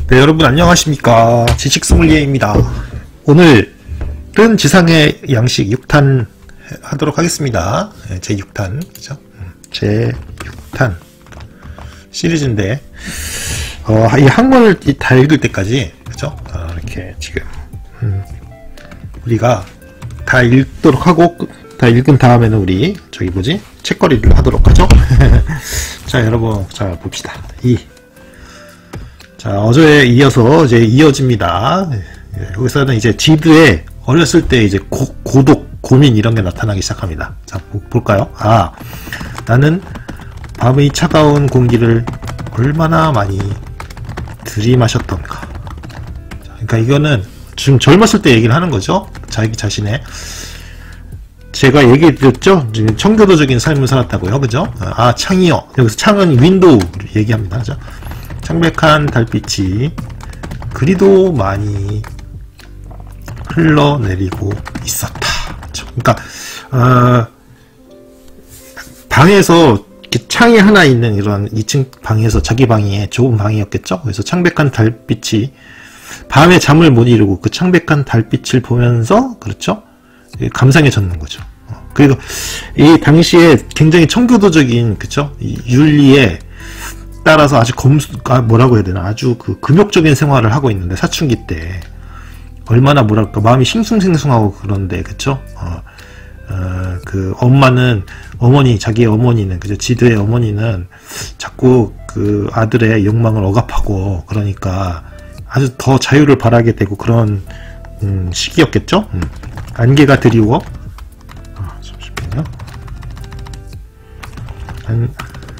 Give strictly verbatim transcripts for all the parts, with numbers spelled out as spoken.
네, 여러분 안녕하십니까. 지식소믈리에입니다. 오늘은 지상의 양식 육 탄 하도록 하겠습니다. 네, 제육 탄, 그죠? 제육 탄 시리즈인데, 어, 이 한권을 다 읽을 때까지, 그죠? 어, 이렇게 지금, 음, 우리가 다 읽도록 하고, 다 읽은 다음에는 우리, 저기 뭐지? 책거리를 하도록 하죠? 자, 여러분, 자, 봅시다. 이. 자, 어제에 이어서 이제 이어집니다. 예, 여기서는 이제 지드에 어렸을 때 이제 고, 고독, 고민 이런 게 나타나기 시작합니다. 자, 보, 볼까요? 아, 나는 밤의 차가운 공기를 얼마나 많이 들이마셨던가. 자, 그러니까 이거는 지금 젊었을 때 얘기를 하는 거죠. 자기 자신의. 제가 얘기해 드렸죠? 청교도적인 삶을 살았다고요. 그죠? 아, 창이요. 여기서 창은 윈도우 얘기합니다. 그죠? 창백한 달빛이 그리도 많이 흘러내리고 있었다. 그렇죠? 그러니까 어, 방에서 창이 하나 있는 이런 이 층 방에서 자기 방이 좁은 방이었겠죠. 그래서 창백한 달빛이 밤에 잠을 못 이루고 그 창백한 달빛을 보면서 그렇죠. 감상에 젖는 거죠. 그리고 이 당시에 굉장히 청교도적인 그쵸 이 윤리에 따라서 아주 검수, 아, 뭐라고 해야 되나, 아주 그 금욕적인 생활을 하고 있는데, 사춘기 때. 얼마나 뭐랄까, 마음이 싱숭생숭하고 그런데, 그쵸? 어, 어, 그, 엄마는, 어머니, 자기의 어머니는, 그죠? 지드의 어머니는 자꾸 그 아들의 욕망을 억압하고, 그러니까 아주 더 자유를 바라게 되고 그런, 음, 시기였겠죠? 음. 안개가 드리워. 아, 잠시만요. 안,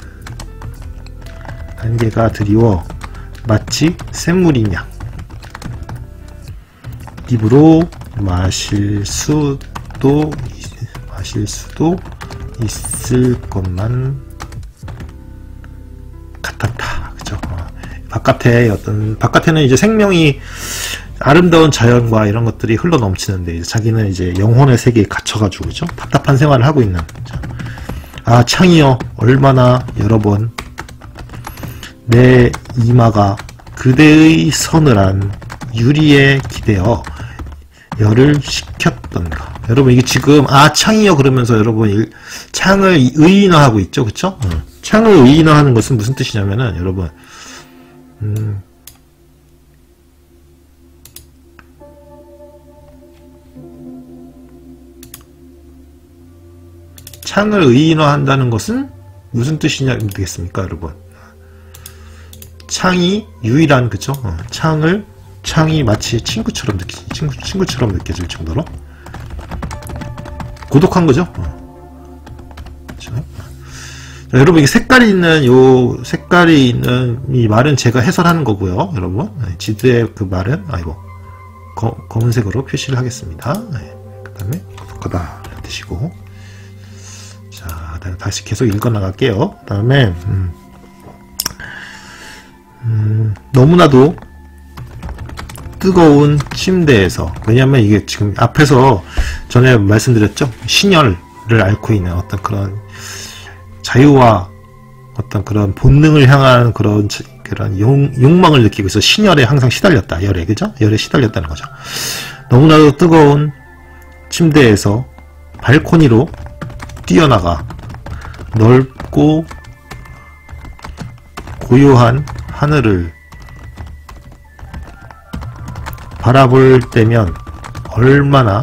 안개가 드리워 마치 샘물이냐 입으로 마실 수도 마실 수도 있을 것만 같았다. 그죠? 어. 바깥에 어떤 바깥에는 이제 생명이 아름다운 자연과 이런 것들이 흘러 넘치는데 자기는 이제 영혼의 세계에 갇혀가지고 그죠? 답답한 생활을 하고 있는. 그죠? 아, 창이여 얼마나 여러 번 내 이마가 그대의 서늘한 유리에 기대어 열을 식혔던가. 여러분 이게 지금 아 창이요 그러면서 여러분 일, 창을 의인화하고 있죠, 그쵸? 어. 창을 의인화하는 것은 무슨 뜻이냐면은 여러분 음, 창을 의인화한다는 것은 무슨 뜻이냐 되겠습니까, 여러분? 창이 유일한 그죠? 어, 창을 창이 마치 친구처럼 느끼 친구 친구처럼 느껴질 정도로 고독한 거죠. 어. 그렇죠? 자, 여러분 이게 색깔이 있는 요 색깔이 있는 이 말은 제가 해설하는 거고요, 여러분. 네, 지드의 그 말은 아이고 거, 검은색으로 표시를 하겠습니다. 네, 그다음에 고독하다 뜻이고. 자, 다시 계속 읽어 나갈게요. 그다음에. 음, 음, 너무나도 뜨거운 침대에서, 왜냐면 이게 지금 앞에서 전에 말씀드렸죠? 신혈을 앓고 있는 어떤 그런 자유와 어떤 그런 본능을 향한 그런 그런 용, 욕망을 느끼고 있어. 신혈에 항상 시달렸다. 열에, 그죠? 열에 시달렸다는 거죠. 너무나도 뜨거운 침대에서 발코니로 뛰어나가 넓고 고요한 하늘을 바라볼 때면 얼마나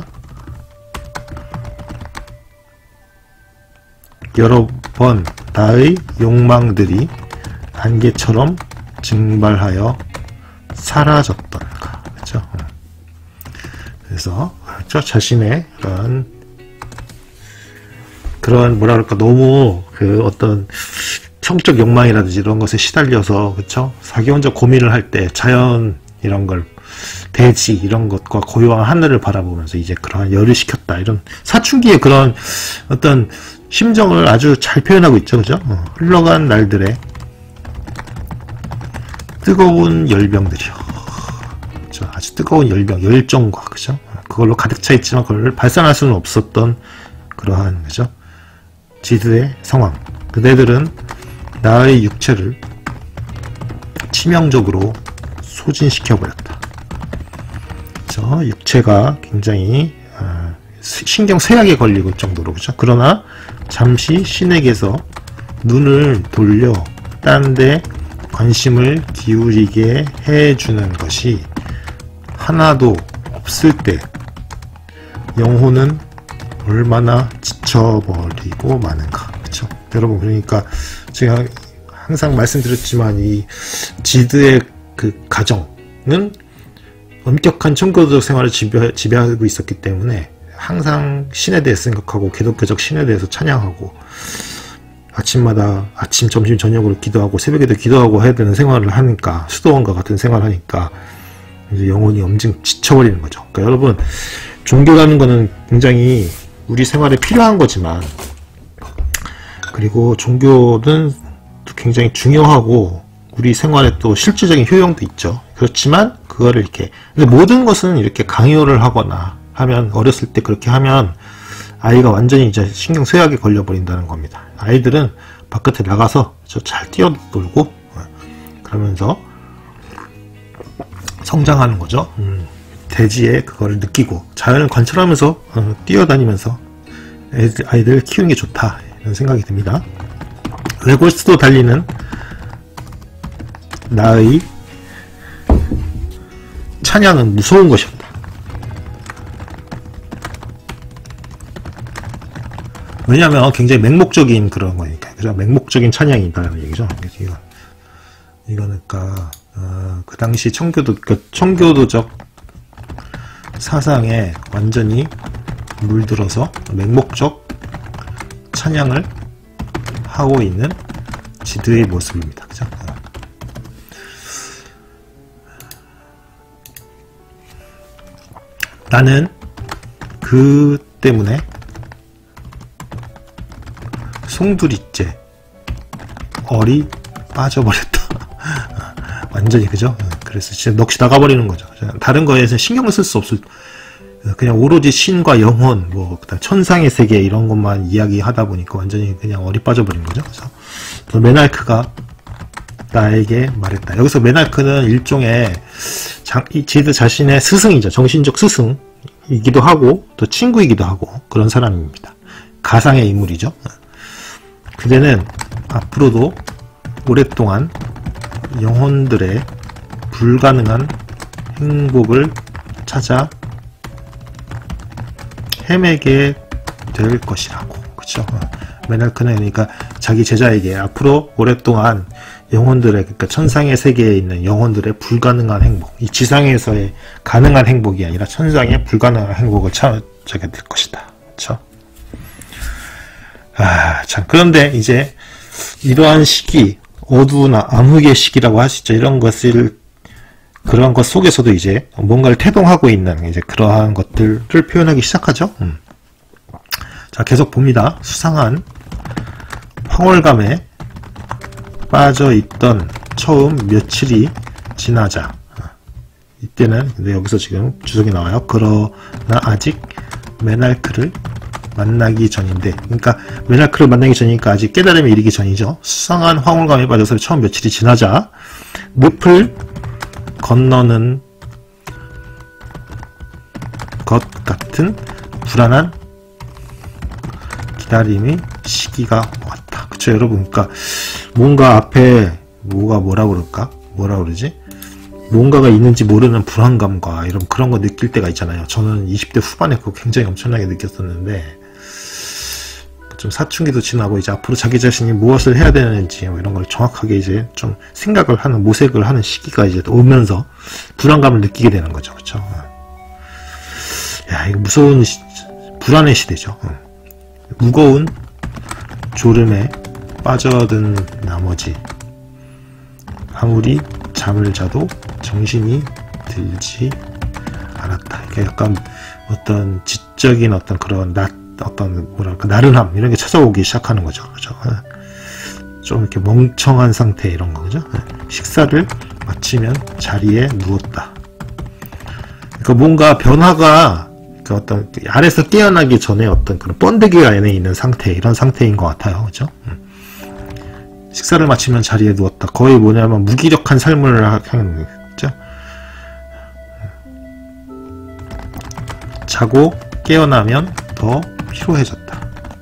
여러 번 나의 욕망들이 안개처럼 증발하여 사라졌던가. 그렇죠? 그래서 저 자신의 그런 그런 뭐라 그럴까 너무 그 어떤 성적 욕망이라든지 이런 것에 시달려서 그쵸? 자기 혼자 고민을 할 때 자연 이런 걸 대지 이런 것과 고요한 하늘을 바라보면서 이제 그러한 열을 식혔다 이런 사춘기의 그런 어떤 심정을 아주 잘 표현하고 있죠, 그죠? 어, 흘러간 날들의 뜨거운 열병들이요. 그쵸? 아주 뜨거운 열병, 열정과 그죠? 그걸로 가득 차 있지만 그걸 발산할 수는 없었던 그러한 그죠? 지드의 상황. 그대들은 나의 육체를 치명적으로 소진시켜버렸다. 그쵸? 육체가 굉장히 어, 신경 쇠약에 걸리고 정도로, 그죠? 그러나 잠시 신에게서 눈을 돌려 딴 데 관심을 기울이게 해주는 것이 하나도 없을 때 영혼은 얼마나 지쳐버리고 마는가. 그쵸? 여러분, 그러니까 제가 항상 말씀드렸지만 이 지드의 그 가정은 엄격한 청교도적 생활을 지배, 지배하고 있었기 때문에 항상 신에 대해 생각하고 기독교적 신에 대해서 찬양하고 아침마다 아침, 점심, 저녁으로 기도하고 새벽에도 기도하고 해야 되는 생활을 하니까, 수도원과 같은 생활을 하니까 이제 영혼이 엄청 지쳐버리는 거죠. 그러니까 여러분, 종교라는 거는 굉장히 우리 생활에 필요한 거지만, 그리고 종교는 굉장히 중요하고 우리 생활에 또 실질적인 효용도 있죠. 그렇지만 그거를 이렇게, 근데 모든 것은 이렇게 강요를 하거나 하면, 어렸을 때 그렇게 하면 아이가 완전히 이제 신경 쇠약에 걸려버린다는 겁니다. 아이들은 바깥에 나가서 저 잘 뛰어놀고 그러면서 성장하는 거죠. 음, 대지에 그거를 느끼고 자연을 관찰하면서 어, 뛰어다니면서 애들, 아이들을 키우는 게 좋다, 이런 생각이 듭니다. 레고스도 달리는 나의 찬양은 무서운 것이었다. 왜냐하면 굉장히 맹목적인 그런 거니까, 그죠? 맹목적인 찬양이다라는 얘기죠. 이거, 이거는 그러니까 어, 그 당시 청교도, 그 청교도적 사상에 완전히 물들어서 맹목적 찬양을 하고 있는 지드의 모습입니다. 그죠? 나는 그 때문에 송두리째 얼이 빠져버렸다. 완전히, 그죠? 그래서 진짜 넋이 나가버리는 거죠. 다른 거에서 신경을 쓸 수 없을, 그냥 오로지 신과 영혼, 뭐 그다음 천상의 세계 이런 것만 이야기하다 보니까 완전히 그냥 얼이 빠져버린 거죠. 그래서 메날크가 나에게 말했다. 여기서 메날크는 일종의 장, 이 지드 자신의 스승이죠. 정신적 스승이기도 하고 또 친구이기도 하고 그런 사람입니다. 가상의 인물이죠. 그대는 앞으로도 오랫동안 영혼들의 불가능한 행복을 찾아 헤매게 될 것이라고. 그쵸? 메날크는 그러니까 자기 제자에게 앞으로 오랫동안 영혼들의, 그러니까 천상의 세계에 있는 영혼들의 불가능한 행복, 이 지상에서의 가능한 행복이 아니라 천상의 불가능한 행복을 찾게 될 것이다. 그쵸? 아, 참. 그런데 이제 이러한 시기, 어두우나 암흑의 시기라고 하시죠. 이런 것을, 그런 것 속에서도 이제 뭔가를 태동하고 있는 이제 그러한 것들을 표현하기 시작하죠. 음. 자, 계속 봅니다. 수상한 황홀감에 빠져있던 처음 며칠이 지나자. 이때는, 근데 여기서 지금 주석이 나와요. 그러나 아직 메날크를 만나기 전인데, 그러니까 메날크를 만나기 전이니까 아직 깨달음에 이르기 전이죠. 수상한 황홀감에 빠져서 처음 며칠이 지나자 늪을 건너는 것 같은 불안한 기다림의 시기가 왔다. 그쵸, 여러분? 그러니까 뭔가 앞에 뭐가 뭐라 그럴까? 뭐라 그러지? 뭔가가 있는지 모르는 불안감과 이런 그런 거 느낄 때가 있잖아요. 저는 이십 대 후반에 그거 굉장히 엄청나게 느꼈었는데, 좀 사춘기도 지나고 이제 앞으로 자기 자신이 무엇을 해야 되는지 뭐 이런 걸 정확하게 이제 좀 생각을 하는, 모색을 하는 시기가 이제 오면서 불안감을 느끼게 되는 거죠. 그쵸? 야, 이거 무서운 시, 불안의 시대죠. 무거운 졸음에 빠져든 나머지 아무리 잠을 자도 정신이 들지 않았다. 이게 약간 어떤 지적인 어떤 그런 낫, 어떤 뭐랄까 나른함 이런 게 찾아오기 시작하는 거죠. 그죠? 좀 이렇게 멍청한 상태 이런 거, 그죠? 식사를 마치면 자리에 누웠다. 그러니까 뭔가 변화가, 그 어떤 알에서 깨어나기 전에 어떤 그런 번데기 안에 있는 상태, 이런 상태인 것 같아요. 그죠? 식사를 마치면 자리에 누웠다. 거의 뭐냐면 무기력한 삶을 하는, 그죠? 자고 깨어나면 더 피로해졌다.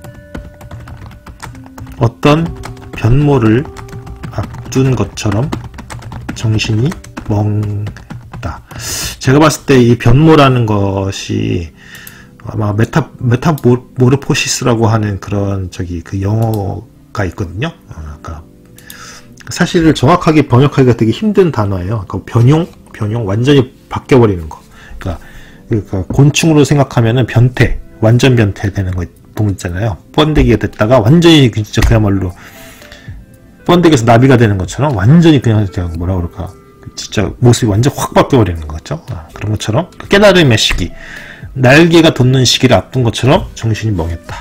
어떤 변모를 앞둔 것처럼 정신이 멍다. 제가 봤을 때 이 변모라는 것이 아마 메타 메타모르포시스라고 하는 그런 저기 그 영어가 있거든요. 어, 그러니까 사실 정확하게 번역하기가 되게 힘든 단어예요. 그러니까 변용, 변용 완전히 바뀌어 버리는 거. 그러니까, 그러니까 곤충으로 생각하면은 변태, 완전 변태 되는 거 보면 있잖아요. 번데기가 됐다가 완전히 진짜 그야말로 번데기에서 나비가 되는 것처럼 완전히 그냥 뭐라 그럴까, 진짜 모습이 완전 확 바뀌어 버리는 거죠. 아, 그런 것처럼 깨달음의 시기. 날개가 돋는 시기를 앞둔 것처럼 정신이 멍했다.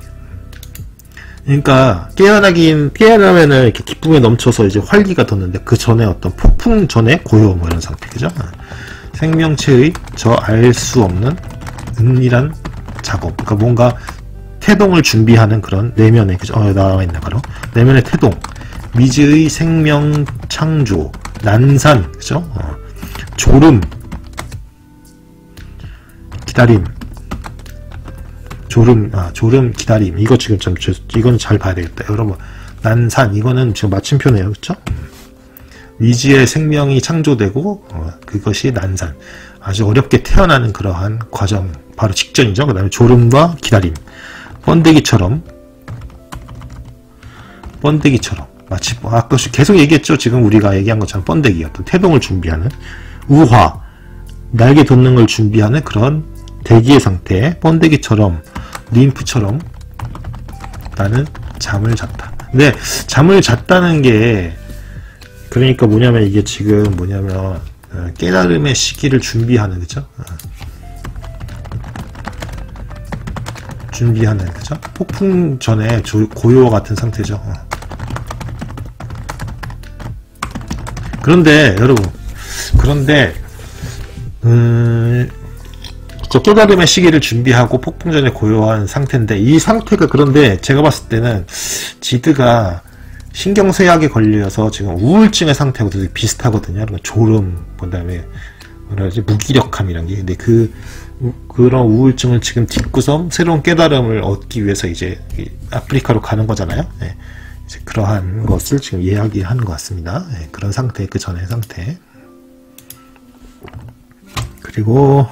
그러니까 깨어나긴 깨어나면은 이렇게 기쁨에 넘쳐서 이제 활기가 돋는데 그 전에 어떤 폭풍 전에 고요 뭐 이런 상태, 그죠? 생명체의 저 알 수 없는 은밀한 작업. 그러니까 뭔가 태동을 준비하는 그런 내면의, 그죠? 어, 나와 있네 바로 내면의 태동. 미지의 생명 창조, 난산, 그죠? 어, 졸음. 기다림, 졸음, 아, 졸음, 기다림. 이거 지금 좀, 이건 잘 봐야 되겠다. 여러분, 난산, 이거는 지금 마침표네요. 그쵸? 미지의 생명이 창조되고, 어, 그것이 난산. 아주 어렵게 태어나는 그러한 과정, 바로 직전이죠. 그 다음에 졸음과 기다림. 번데기처럼, 번데기처럼. 마치, 아까 계속 얘기했죠. 지금 우리가 얘기한 것처럼 번데기, 어떤 태동을 준비하는, 우화, 날개 돋는 걸 준비하는 그런 대기의 상태, 번데기처럼, 림프처럼 나는 잠을 잤다. 근데 잠을 잤다는 게 그러니까 뭐냐면 이게 지금 뭐냐면 깨달음의 시기를 준비하는, 그죠? 준비하는, 그죠? 폭풍 전에 고요와 같은 상태죠. 그런데 여러분, 그런데 음. 저 깨달음의 시기를 준비하고 폭풍 전에 고요한 상태인데, 이 상태가, 그런데 제가 봤을 때는 지드가 신경쇠약에 걸려서 지금 우울증의 상태하고 되게 비슷하거든요. 그러니까 졸음, 그 다음에 뭐라지, 무기력함이란 게. 근데 그 그런 우울증을 지금 딛고서 새로운 깨달음을 얻기 위해서 이제 아프리카로 가는 거잖아요. 네. 이제 그러한 것을 지금 이야기하는 것 같습니다. 네. 그런 상태, 그 전의 상태. 그리고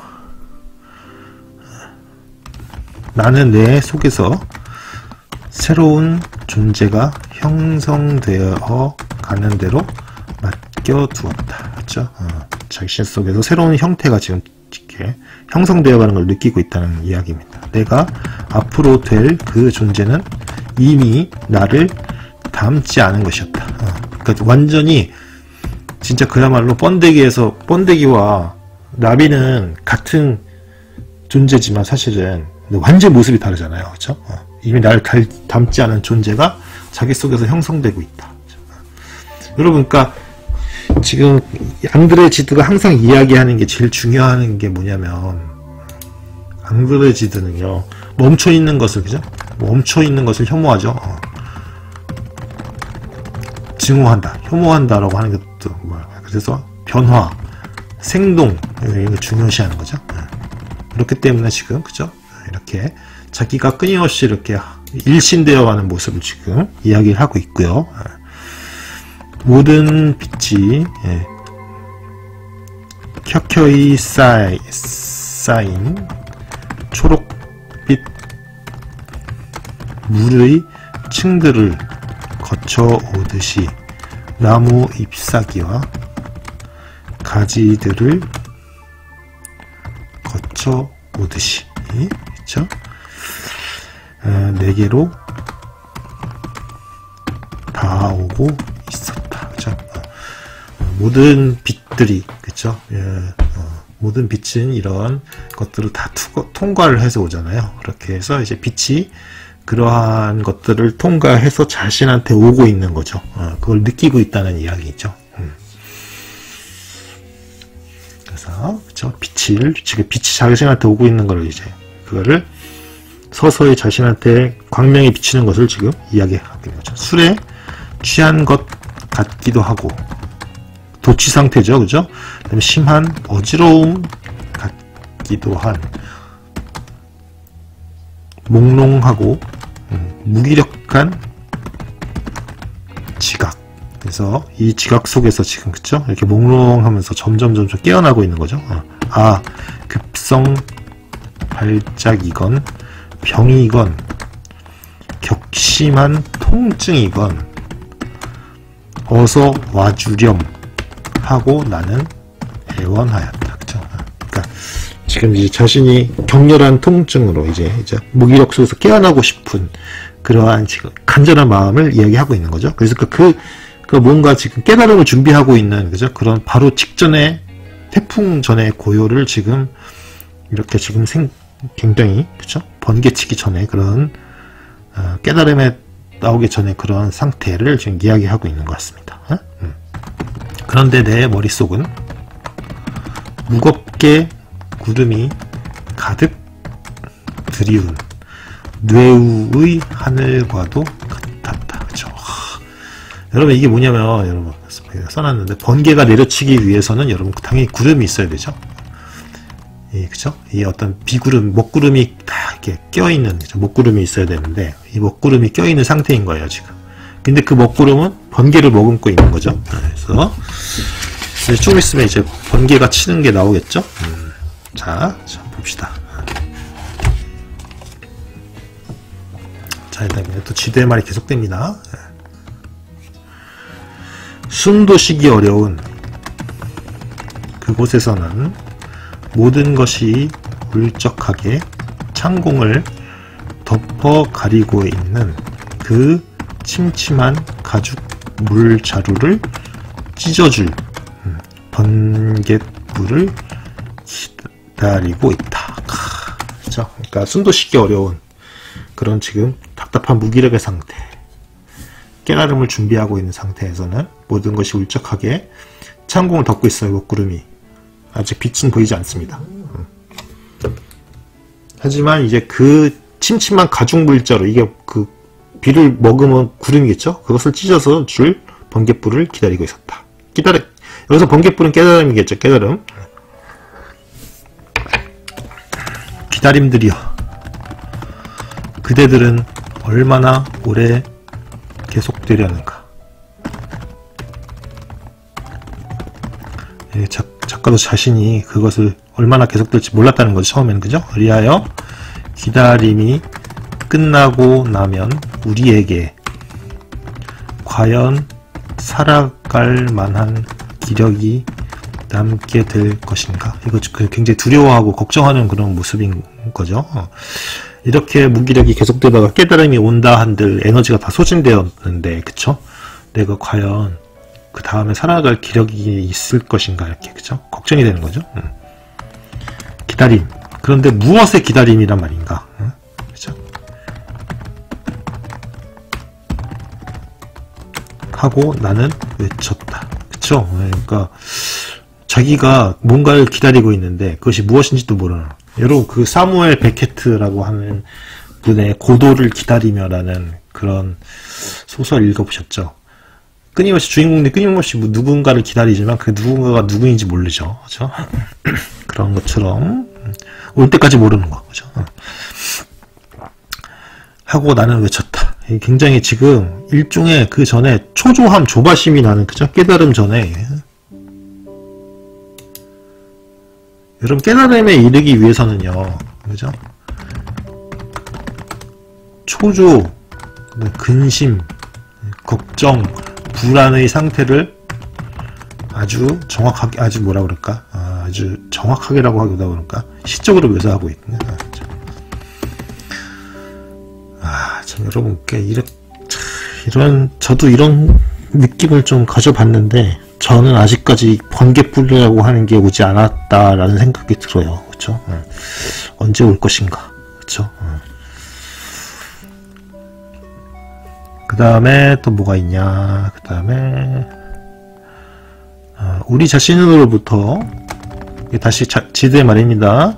나는 내 속에서 새로운 존재가 형성되어 가는 대로 맡겨두었다. 그렇죠? 어, 자신 속에서 새로운 형태가 지금 이렇게 형성되어 가는 걸 느끼고 있다는 이야기입니다. 내가 앞으로 될 그 존재는 이미 나를 닮지 않은 것이었다. 어, 그러니까 완전히 진짜 그야말로 번데기에서, 번데기와 나비는 같은 존재지만 사실은 완전 모습이 다르잖아요. 그렇죠? 어, 이미 나를 닮지 않은 존재가 자기 속에서 형성되고 있다. 그렇죠? 여러분, 그러니까 지금 앙드레 지드가 항상 이야기하는 게 제일 중요한 게 뭐냐면, 앙드레 지드는요, 멈춰 있는 것을, 그죠? 멈춰 있는 것을 혐오하죠. 어. 증오한다, 혐오한다라고 하는 것도 뭐야. 그래서 변화, 생동, 이거 중요시하는 거죠. 그렇기 때문에 지금, 그죠? 이렇게 자기가 끊임없이 이렇게 일신되어 가는 모습을 지금 이야기를 하고 있고요. 모든 빛이 예, 켜켜이 쌓이, 쌓인 초록빛 물의 층들을 거쳐 오듯이 나무 잎사귀와 가지들을 거쳐 오듯이, 그쵸? 어, 내게로 닿아오고 있었다. 그쵸? 어, 모든 빛들이, 그쵸? 예, 어, 모든 빛은 이런 것들을 다 투거, 통과를 해서 오잖아요. 그렇게 해서 이제 빛이 그러한 것들을 통과해서 자신한테 오고 있는 거죠. 어, 그걸 느끼고 있다는 이야기죠. 음. 그래서, 그쵸? 빛을, 지금 빛이 자신한테 오고 있는 걸 이제, 그거를 서서히 자신한테 광명이 비치는 것을 지금 이야기하고 있는 거죠. 술에 취한 것 같기도 하고, 도취 상태죠. 그죠? 그다음에 심한 어지러움 같기도 한, 몽롱하고 음, 무기력한 지각. 그래서 이 지각 속에서 지금 그쵸? 이렇게 몽롱하면서 점점 점점 깨어나고 있는 거죠. 어. 아, 급성 발작이건 병이건 격심한 통증이건 어서 와주렴 하고 나는 애원하였다. 그쵸? 그러니까 지금 이제 자신이 격렬한 통증으로 이제 이제 무기력 속에서 깨어나고 싶은 그러한 지금 간절한 마음을 이야기하고 있는 거죠. 그래서 그, 그, 그 뭔가 지금 깨달음을 준비하고 있는 그죠? 그런 바로 직전에 태풍 전에 고요를 지금 이렇게 지금 생 굉장히 그죠? 번개치기 전에 그런 어, 깨달음에 나오기 전에 그런 상태를 지금 이야기하고 있는 것 같습니다. 어? 음. 그런데 내 머릿속은 무겁게 구름이 가득 들이운 뇌우의 하늘과도 같았다. 그쵸? 하, 여러분 이게 뭐냐면 여러분 써놨는데 번개가 내려치기 위해서는 여러분 당연히 구름이 있어야 되죠. 이 그쵸? 이 어떤 비구름, 먹구름이 다 이렇게 껴있는 그쵸? 먹구름이 있어야 되는데 이 먹구름이 껴있는 상태인 거예요 지금. 근데 그 먹구름은 번개를 머금고 있는 거죠. 그래서 이제 조금 있으면 이제 번개가 치는 게 나오겠죠. 음, 자, 자 봅시다. 자, 일단 또 지도의 말이 계속됩니다. 숨도 쉬기 어려운 그곳에서는 모든 것이 울적하게 창공을 덮어 가리고 있는 그 침침한 가죽 물자루를 찢어줄 번갯불을 기다리고 있다. 그렇죠? 그러니까 숨도 쉬기 어려운 그런 지금 답답한 무기력의 상태, 깨달음을 준비하고 있는 상태에서는 모든 것이 울적하게 창공을 덮고 있어요. 먹구름이 아직 빛은 보이지 않습니다. 하지만 이제 그 침침한 가죽 물자로 이게 그 비를 머금은 구름이겠죠? 그것을 찢어서 줄 번갯불을 기다리고 있었다. 기다려. 여기서 번갯불은 깨달음이겠죠. 깨달음. 기다림들이여. 그대들은 얼마나 오래 계속되려는가. 예, 작, 작가도 자신이 그것을 얼마나 계속될지 몰랐다는 거죠. 처음에는. 그죠? 리하여 기다림이 끝나고 나면 우리에게 과연 살아갈 만한 기력이 남게 될 것인가. 이거 굉장히 두려워하고 걱정하는 그런 모습인 거죠. 이렇게 무기력이 계속되다가 깨달음이 온다 한들 에너지가 다 소진되었는데, 그쵸? 내가 과연 그 다음에 살아갈 기력이 있을 것인가, 이렇게, 그쵸? 걱정이 되는 거죠. 음. 기다림. 그런데 무엇의 기다림이란 말인가? 음? 그쵸? 하고 나는 외쳤다. 그쵸? 그러니까 자기가 뭔가를 기다리고 있는데 그것이 무엇인지도 모르는. 여러분 그 사무엘 베케트라고 하는 분의 고도를 기다리며라는 그런 소설 읽어보셨죠? 끊임없이 주인공들이 끊임없이 뭐 누군가를 기다리지만 그 누군가가 누구인지 모르죠. 그죠? 그런 것처럼 올 때까지 모르는 거. 그죠? 하고 나는 외쳤다. 굉장히 지금 일종의 그 전에 초조함, 조바심이 나는 그죠? 깨달음 전에 여러분 깨달음에 이르기 위해서는요, 그죠? 초조, 근심, 걱정, 불안의 상태를 아주 정확하게, 아주 뭐라 그럴까? 아, 아주 정확하게라고 하기보다 그럴까? 시적으로 묘사하고 있네. 아, 참, 여러분, 이런, 이런, 저도 이런 느낌을 좀 가져봤는데, 저는 아직까지 번개불이라고 하는 게 오지 않았다라는 생각이 들어요. 그쵸? 응. 언제 올 것인가. 그쵸? 응. 그 다음에 또 뭐가 있냐. 그 다음에, 어, 우리 자신으로부터, 다시 자, 지도의 말입니다.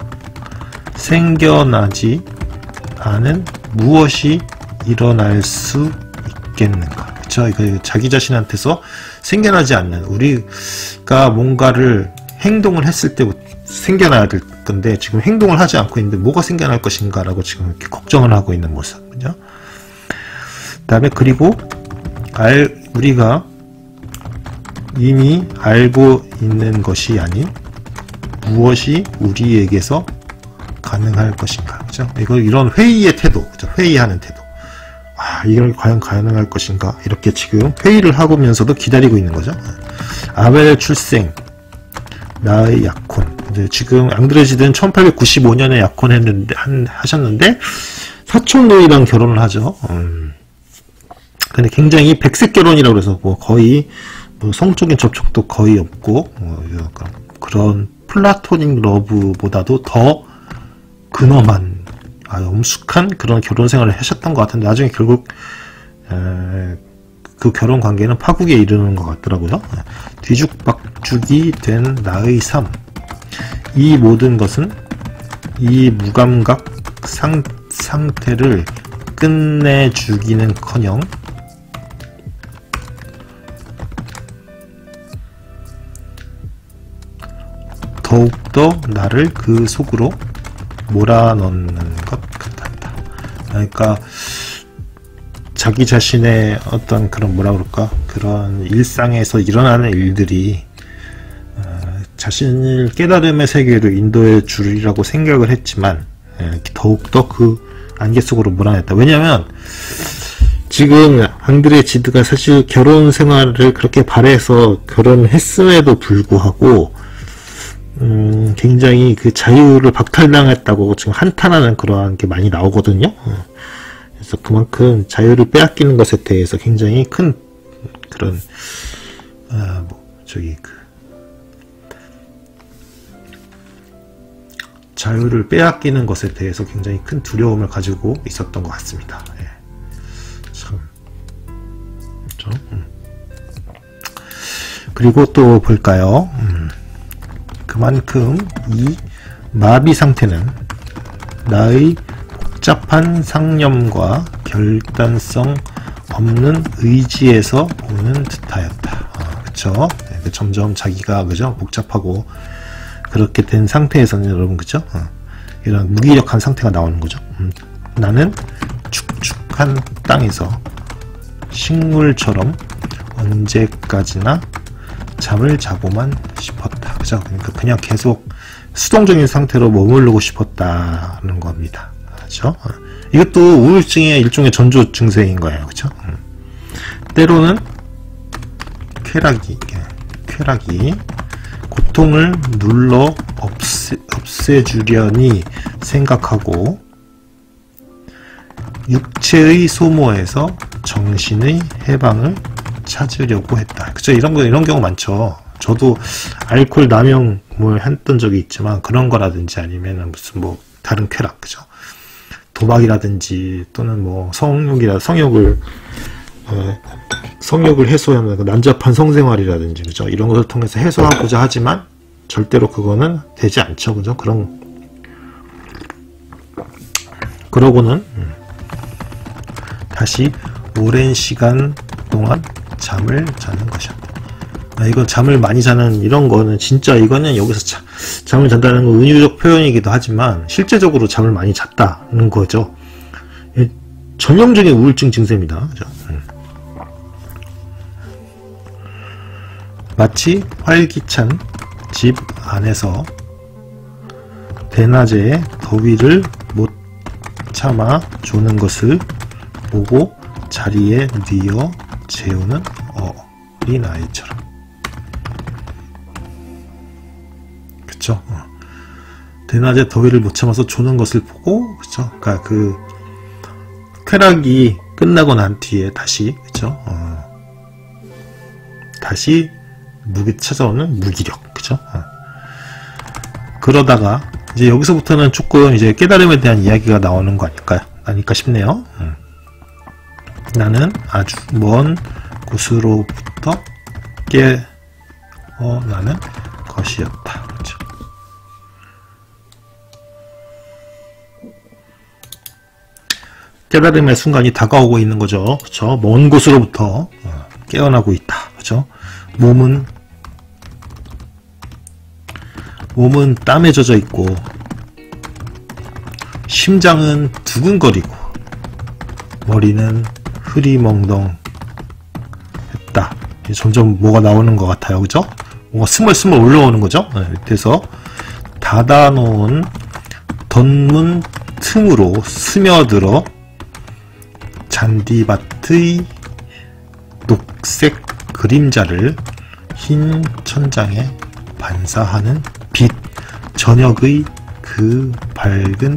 생겨나지 않은 무엇이 일어날 수 있겠는가. 그쵸? 이거 자기 자신한테서 생겨나지 않는, 우리가 뭔가를 행동을 했을 때 생겨나야 될 건데 지금 행동을 하지 않고 있는데 뭐가 생겨날 것인가 라고 지금 이렇게 걱정을 하고 있는 모습이죠. 그 다음에 그리고 알, 우리가 이미 알고 있는 것이 아닌 무엇이 우리에게서 가능할 것인가, 그죠? 이거 이런 회의의 태도, 그죠? 회의하는 태도. 아, 이걸 과연 가능할 것인가? 이렇게 지금 회의를 하면서도 기다리고 있는 거죠. 아벨의 출생, 나의 약혼. 이제 지금 앙드레지드는 천팔백구십오 년에 약혼했는데 한, 하셨는데 사촌노이랑 결혼을 하죠. 음. 근데 굉장히 백색 결혼이라고 해서 뭐 거의 뭐 성적인 접촉도 거의 없고 뭐 약간 그런 플라토닉 러브보다도 더 근엄한, 아, 엄숙한 그런 결혼 생활을 하셨던 것 같은데 나중에 결국 에, 그 결혼 관계는 파국에 이르는 것 같더라고요. 뒤죽박죽이 된 나의 삶. 이 모든 것은 이 무감각 상, 상태를 끝내주기는커녕 더욱더 나를 그 속으로 몰아넣는 것 같았다. 그러니까 자기 자신의 어떤 그런 뭐라 그럴까, 그런 일상에서 일어나는 일들이 어, 자신을 깨달음의 세계로 인도해 주리라고 생각을 했지만 예, 더욱더 그 안개 속으로 몰아냈다. 왜냐하면 지금 앙드레지드가 사실 결혼 생활을 그렇게 바래서 결혼했음에도 불구하고 음, 굉장히 그 자유를 박탈당했다고 지금 한탄하는 그러한 게 많이 나오거든요. 그래서 그만큼 자유를 빼앗기는 것에 대해서 굉장히 큰 그런 아, 뭐 저기 그 자유를 빼앗기는 것에 대해서 굉장히 큰 두려움을 가지고 있었던 것 같습니다. 예. 참, 그렇죠? 음. 그리고 또 볼까요? 음. 그만큼 이 마비 상태는 나의 복잡한 상념과 결단성 없는 의지에서 오는 듯하였다. 아, 그쵸? 네, 점점 자기가, 그죠? 복잡하고 그렇게 된 상태에서는 여러분, 그죠? 어, 이런 무기력한 상태가 나오는 거죠. 음, 나는 축축한 땅에서 식물처럼 언제까지나 잠을 자고만 싶었다. 그죠? 그러니까 그냥 계속 수동적인 상태로 머무르고 싶었다는 겁니다. 그죠? 이것도 우울증의 일종의 전조 증세인 거예요. 그죠? 음. 때로는 쾌락이, 쾌락이 고통을 눌러 없애, 없애주려니 생각하고 육체의 소모에서 정신의 해방을 찾으려고 했다. 그쵸? 이런 거, 이런 경우 많죠. 저도 알코올 남용을 했던 적이 있지만 그런 거라든지 아니면 무슨 뭐 다른 쾌락, 그죠? 도박이라든지 또는 뭐 성욕이라 성욕을 어, 성욕을 해소하는 난잡한 성생활이라든지, 그죠? 이런 것을 통해서 해소하고자 하지만 절대로 그거는 되지 않죠, 그죠? 그런 그러고는 음, 다시 오랜 시간 동안 잠을 자는 것이었다. 아, 이건 잠을 많이 자는 이런 거는 진짜 이거는 여기서 자, 잠을 잔다는 건 은유적 표현이기도 하지만 실제적으로 잠을 많이 잤다는 거죠. 전형적인 우울증 증세입니다. 그죠? 음. 마치 활기찬 집 안에서 대낮에 더위를 못 참아 조는 것을 보고 자리에 뉘어 재우는 어린아이처럼. 그쵸? 어. 대낮에 더위를 못 참아서 조는 것을 보고, 그쵸? 그러니까 그 쾌락이 끝나고 난 뒤에 다시, 그쵸? 어. 다시 무기 찾아오는 무기력, 그쵸? 어. 그러다가 이제 여기서부터는 조금 이제 깨달음에 대한 이야기가 나오는 거 아닐까요? 아닐까 싶네요. 음. 나는 아주 먼 곳으로부터 깨어나는 것이었다. 그렇죠? 깨달음의 순간이 다가오고 있는 거죠. 그렇죠? 먼 곳으로부터 깨어나고 있다. 그렇죠? 몸은 몸은 땀에 젖어 있고 심장은 두근거리고 머리는 흐리멍덩했다. 점점 뭐가 나오는 것 같아요. 그죠? 뭔가 스멀스멀 올라오는 거죠. 네, 그래서 닫아놓은 덧문 틈으로 스며들어 잔디밭의 녹색 그림자를 흰 천장에 반사하는 빛, 저녁의 그 밝은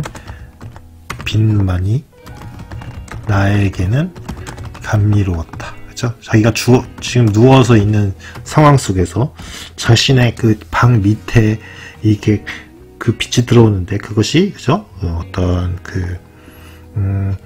빛만이 나에게는 감미로웠다. 그죠? 자기가 주, 지금 누워서 있는 상황 속에서 자신의 그 방 밑에 이게 그 빛이 들어오는데 그것이 그죠? 어떤 그 음,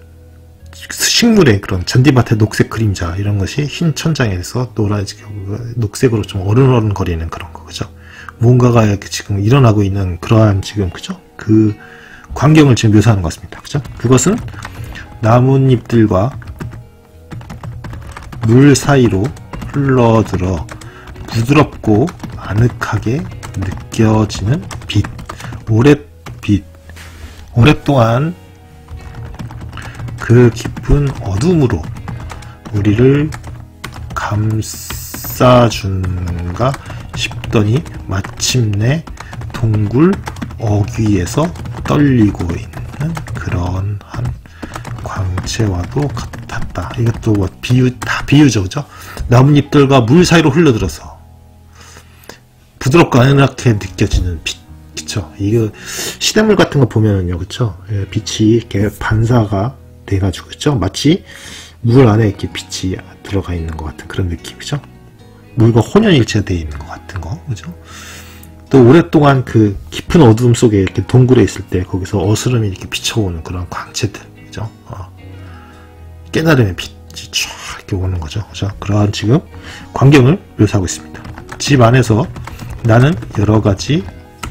식물의 그런 잔디밭의 녹색 그림자 이런 것이 흰 천장에서 노란 녹색으로 좀 어른어른거리는 그런 거 그죠? 뭔가가 이렇게 지금 일어나고 있는 그러한 지금 그죠? 그 광경을 지금 묘사하는 것 같습니다. 그죠? 그것은 나뭇잎들과 물 사이로 흘러들어 부드럽고 아늑하게 느껴지는 빛, 오랫빛, 오랫동안 그 깊은 어둠으로 우리를 감싸준가 싶더니 마침내 동굴 어귀에서 떨리고 있는 그런 한 광채와도 같았다. 이것도 뭐 비유, 다 비유죠, 그죠? 나뭇잎들과 물 사이로 흘러들어서 부드럽고 아늑하게 느껴지는 빛, 그쵸? 이거 시냇물 같은 거 보면은요, 그쵸? 예, 빛이 이렇게 반사가 돼가지고, 그쵸? 마치 물 안에 이렇게 빛이 들어가 있는 것 같은 그런 느낌이죠? 물과 혼연일체가 되어 있는 것 같은 거, 그죠? 또 오랫동안 그 깊은 어둠 속에 이렇게 동굴에 있을 때 거기서 어스름이 이렇게 비춰오는 그런 광채들, 그죠? 어. 깨달음의 빛이 쫙 이렇게 오는 거죠, 그죠? 그러한 지금 광경을 묘사하고 있습니다. 집 안에서 나는 여러 가지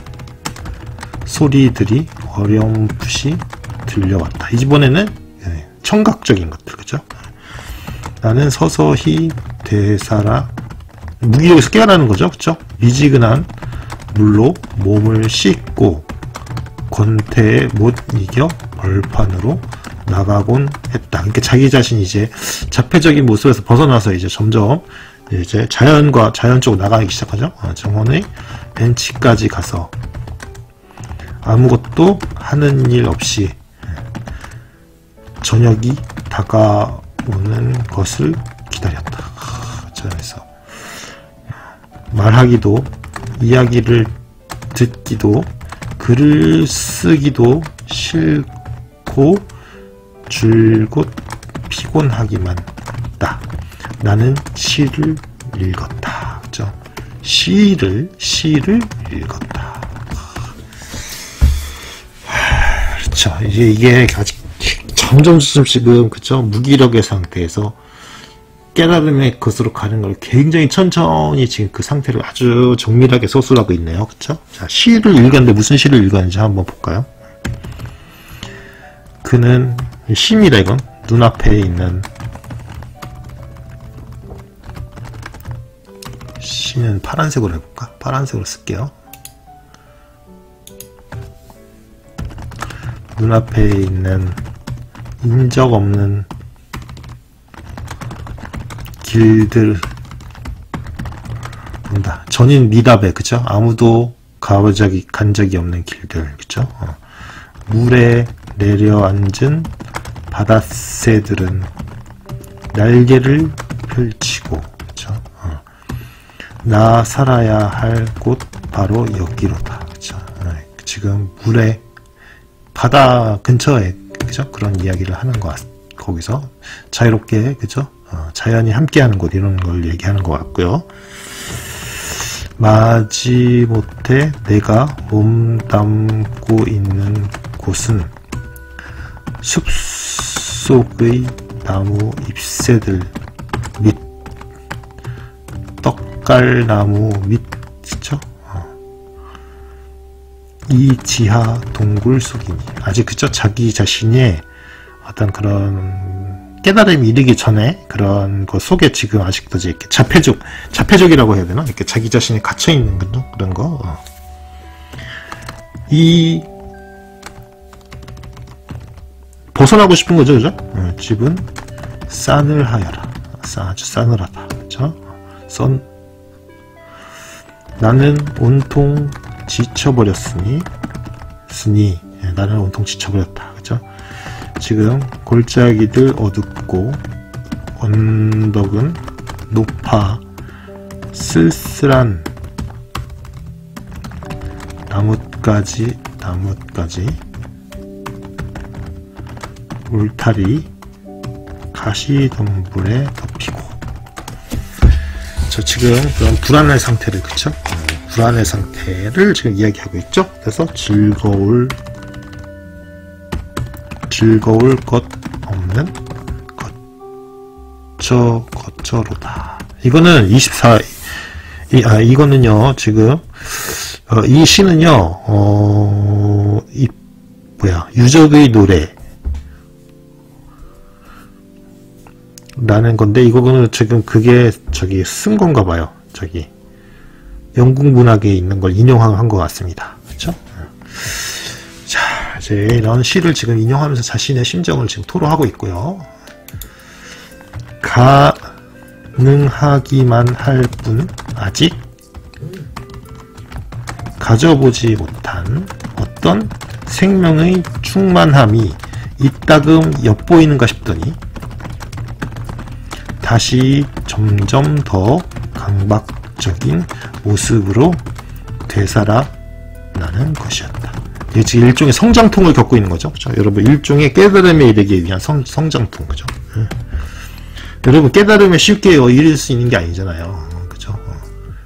소리들이 어렴풋이 들려왔다. 이번에는 청각적인 것들, 그죠? 나는 서서히 되살아 무기력에서 깨어나는 거죠, 그죠? 미지근한 물로 몸을 씻고 권태에 못 이겨 벌판으로 나가곤 했다. 그러니까 자기 자신이 이제 자폐적인 모습에서 벗어나서 이제 점점 이제 자연과 자연 쪽으로 나가기 시작하죠. 정원의 벤치까지 가서 아무것도 하는 일 없이 저녁이 다가오는 것을 기다렸다. 그래서 말하기도 이야기를 듣기도 글을 쓰기도 싫고 줄곧 피곤하기만 했다. 나는 시를 읽었다. 그죠? 시를 시를 읽었다. 그렇죠. 이제 이게 아직 점점 지금 그죠? 무기력의 상태에서 깨달음의 것으로 가는 걸 굉장히 천천히 지금 그 상태를 아주 정밀하게 서술하고 있네요. 그쵸? 자, 시를 읽었는데 무슨 시를 읽었는지 한번 볼까요? 그는 시입니다, 이건. 눈앞에 있는 시는 파란색으로 해볼까? 파란색으로 쓸게요. 눈앞에 있는 인적 없는 길들 본다. 전인 미답에, 그죠? 아무도 가보자기 간 적이 없는 길들, 그죠? 어. 물에 내려앉은 바닷새들은 날개를 펼치고, 그죠? 어. 나 살아야 할 곳 바로 여기로다, 그죠? 어. 지금 물에 바다 근처에, 그죠? 그런 이야기를 하는 것 같, 거기서 자유롭게, 그죠? 어, 자연이 함께하는 곳 이런 걸 얘기하는 것 같고요. 마지못해 내가 몸담고 있는 곳은 숲속의 나무 잎새들 밑 떡갈나무 밑 그쵸? 어. 이 지하 동굴 속이니 아직 그쵸? 자기 자신의 어떤 그런 깨달음이 이르기 전에 그런 거 속에 지금 아직도 이렇게 자폐적, 자폐적이라고 해야 되나? 이렇게 자기 자신이 갇혀있는 거죠? 그런 거. 어. 이 벗어나고 싶은 거죠, 그죠? 어, 집은 싸늘하여라. 싸, 아주 싸늘하다, 그죠? 선 나는 온통 지쳐버렸으니, 쓰니 예, 나는 온통 지쳐버렸다, 그죠? 지금 골짜기들 어둡고 언덕은 높아 쓸쓸한 나뭇가지 나뭇가지 울타리 가시덤불에 덮이고. 저 지금 그런 불안한 상태를, 그쵸? 불안의 상태를 지금 이야기하고 있죠. 그래서 즐거울 즐거울 것 없는 거쳐 거쳐로다. 이거는 이십사 이, 아 이거는요 지금 어, 이 시는요 어, 이 뭐야 유적의 노래 라는 건데, 이거는 지금 그게 저기 쓴 건가 봐요. 저기 영국 문학에 있는 걸 인용한 것 같습니다. 그렇죠? 자, 이제 이런 시를 지금 인용하면서 자신의 심정을 지금 토로하고 있고요. 가능하기만 할 뿐 아직 가져보지 못한 어떤 생명의 충만함이 이따금 엿보이는가 싶더니 다시 점점 더 강박적인 모습으로 되살아나는 것이었다. 이게 지금 일종의 성장통을 겪고 있는 거죠. 그죠? 여러분, 일종의 깨달음에 이르기 위한 성, 성장통, 그죠? 응. 여러분, 깨달음에 쉽게 이룰 수 있는 게 아니잖아요. 그죠? 어.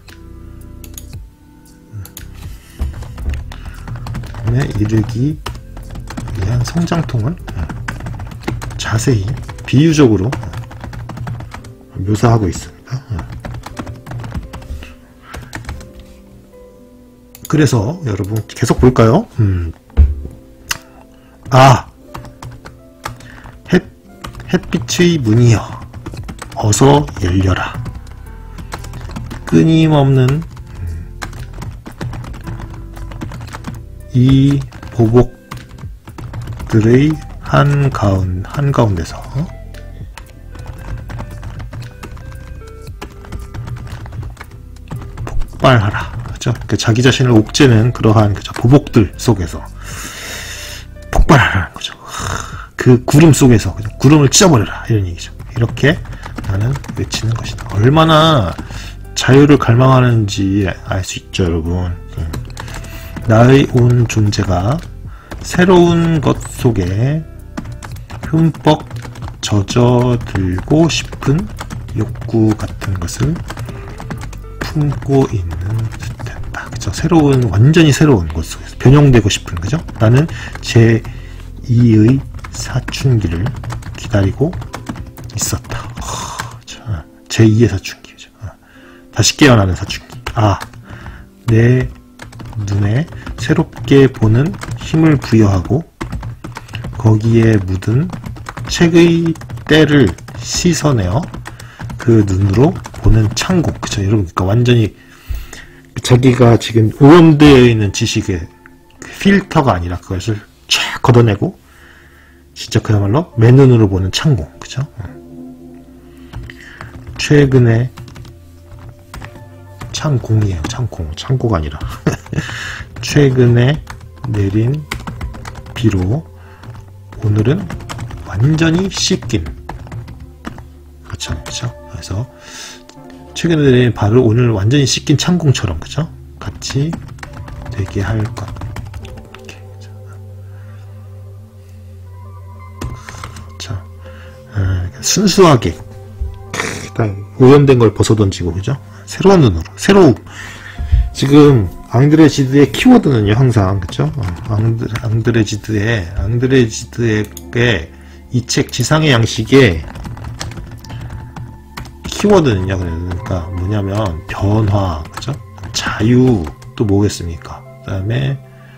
에 이르기 위한 성장통을 자세히 비유적으로 묘사하고 있습니다. 그래서 여러분 계속 볼까요? 음. 아, 햇, 햇빛의 문이여 어서 열려라. 끊임없는 이 보복들의 한가운, 한가운데서 폭발하라. 그죠? 자기 자신을 옥죄는 그러한 그죠? 보복들 속에서 폭발하라는 거죠. 그 구름 속에서 그죠? 구름을 찢어버려라. 이런 얘기죠. 이렇게 나는 외치는 것이다. 얼마나 자유를 갈망하는지 알 수 있죠, 여러분. 나의 온 존재가 새로운 것 속에 흠뻑 젖어들고 싶은 욕구 같은 것을 품고 있는 듯했다. 그죠? 새로운, 완전히 새로운 것 속에서 변형되고 싶은, 그죠? 나는 제이의 사춘기를 기다리고 있었다. 어, 제이의 사춘기. 그죠? 어. 다시 깨어나는 사춘기. 아, 내 눈에 새롭게 보는 힘을 부여하고 거기에 묻은 책의 때를 씻어내어 그 눈으로 보는 창고. 그쵸, 여러분. 그러니까 완전히 자기가 지금 오염되어 있는 지식의 필터가 아니라 그것을 쫙 걷어내고 진짜 그야말로 맨눈으로 보는 창고. 그쵸? 최근에 창공이에요. 창공. 창고가 아니라 최근에 내린 비로 오늘은 완전히 씻긴. 그렇죠, 그렇죠. 그래서 최근에 내린 발을 오늘 완전히 씻긴 창공처럼, 그죠? 같이 되게 할 것. 이렇게, 자, 아, 순수하게 오염된 걸 벗어던지고, 그죠? 새로운 눈으로, 새로움. 지금 앙드레지드의 키워드는요, 항상, 그쵸? 앙드, 앙드레지드의, 앙드레지드의 이 책 지상의 양식의 키워드는요, 그러니까 뭐냐면, 변화, 그쵸? 자유, 또 뭐겠습니까? 그 다음에,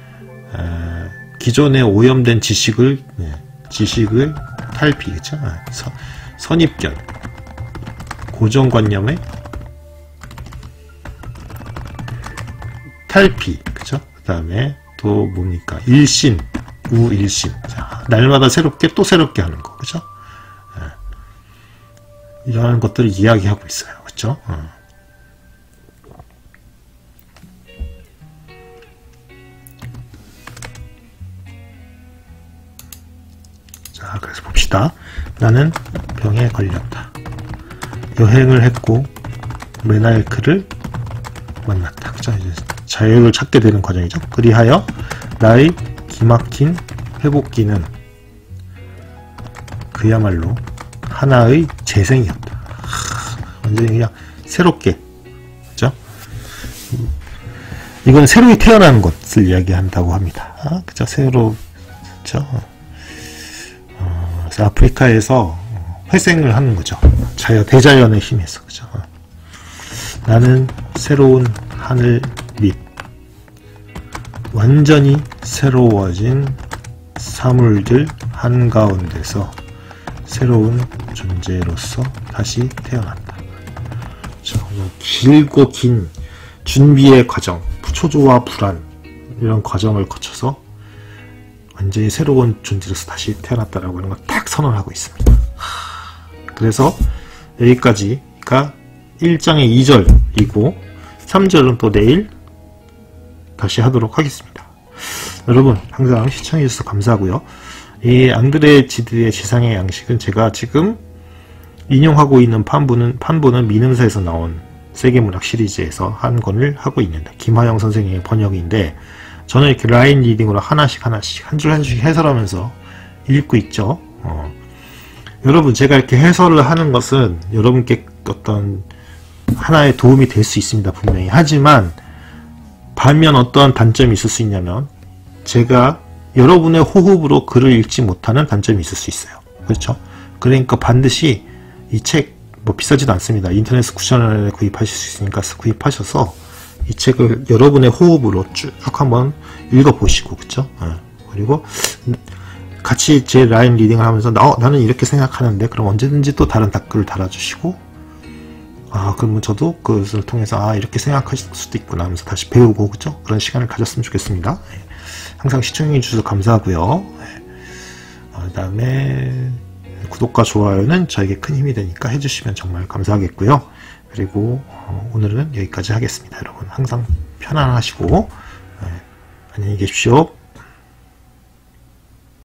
기존에 오염된 지식을, 지식을 탈피, 그쵸? 서, 선입견, 고정관념의 탈피, 그쵸? 그 다음에 또 뭡니까? 일신, 우일신. 자, 날마다 새롭게 또 새롭게 하는 거, 그죠? 예. 이러한 것들을 이야기하고 있어요, 그죠? 어. 자, 그래서 봅시다. 나는 병에 걸렸다. 여행을 했고 메나이크를 만났다. 그죠? 이제 자유를 찾게 되는 과정이죠. 그리하여 나의 기막힌 회복기는 그야말로 하나의 재생이었다. 하, 완전히 그냥 새롭게, 그죠? 이건 새로이 태어나는 것을 이야기한다고 합니다. 아, 그죠? 새로, 그죠? 어, 그래서 아프리카에서 회생을 하는 거죠. 자연, 대자연의 힘에서, 그죠? 나는 새로운 하늘 밑 완전히 새로워진 사물들 한가운데서 새로운 존재로서 다시 태어난다. 자, 길고 긴 준비의 과정, 초조와 불안 이런 과정을 거쳐서 완전히 새로운 존재로서 다시 태어났다라고 하는 걸 딱 선언하고 있습니다. 그래서 여기까지가 일 장의 이 절이고 삼 절은 또 내일 다시 하도록 하겠습니다. 여러분 항상 시청해주셔서 감사하고요. 이 앙드레 지드의 지상의 양식은 제가 지금 인용하고 있는 판본은, 판본은 민음사에서 나온 세계문학 시리즈에서 한 권을 하고 있는데 김하영 선생님의 번역인데 저는 이렇게 라인 리딩으로 하나씩 하나씩 한 줄 한 줄씩 해설하면서 읽고 있죠. 어. 여러분 제가 이렇게 해설을 하는 것은 여러분께 어떤 하나의 도움이 될 수 있습니다. 분명히. 하지만 반면 어떠한 단점이 있을 수 있냐면 제가 여러분의 호흡으로 글을 읽지 못하는 단점이 있을 수 있어요. 그렇죠? 그러니까 반드시 이 책 뭐 비싸지도 않습니다. 인터넷에서 구천 원에 구입하실 수 있으니까 구입하셔서 이 책을 여러분의 호흡으로 쭉 한번 읽어보시고, 그쵸? 어. 그리고 같이 제 라인 리딩을 하면서 나, 나는 이렇게 생각하는데 그럼 언제든지 또 다른 댓글을 달아주시고 아 그러면 저도 그것을 통해서 아 이렇게 생각하실 수도 있구나 하면서 다시 배우고, 그쵸? 그런 시간을 가졌으면 좋겠습니다. 항상 시청해 주셔서 감사하고요. 그 다음에 구독과 좋아요는 저에게 큰 힘이 되니까 해주시면 정말 감사하겠고요. 그리고 오늘은 여기까지 하겠습니다. 여러분 항상 편안하시고 안녕히 계십시오.